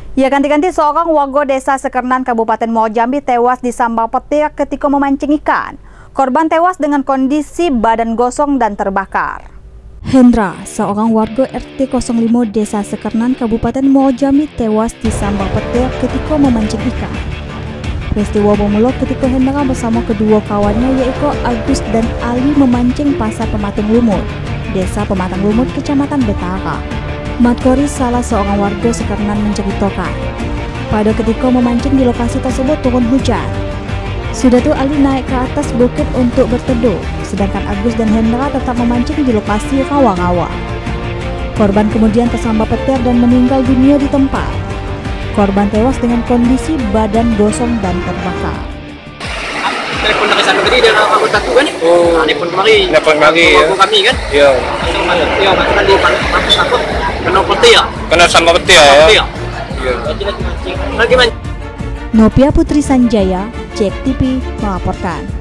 Ya, ganti-ganti seorang warga desa Sekernan Kabupaten Muaro Jambi tewas disambar petir ketika memancing ikan. Korban tewas dengan kondisi badan gosong dan terbakar. Hendra, seorang warga RT 05 Desa Sekernan Kabupaten Muaro Jambi tewas disambar petir ketika memancing ikan. Peristiwa bermula ketika Hendra bersama kedua kawannya yaitu Agus dan Ali memancing pasar Pematung Lumut, Desa Pematang Lumut, Kecamatan Betara. Matkori, salah seorang warga Sekernan, menceritakan, pada ketika memancing di lokasi tersebut turun hujan. Sudah itu Ali naik ke atas bukit untuk berteduh, sedangkan Agus dan Hendra tetap memancing di lokasi rawa-rawa. Korban kemudian tersambar petir dan meninggal dunia di tempat. Korban tewas dengan kondisi badan gosong dan terbakar. Telepon dari sana tadi dia aku takut kan? Oh, telepon kemari ya. Kami kan? Iya. Iya, kan di panas takut. Kena petir ya? Kena sama petir ya? Iya. Lagi mancing. Novia Putri Sanjaya, JEK TV melaporkan.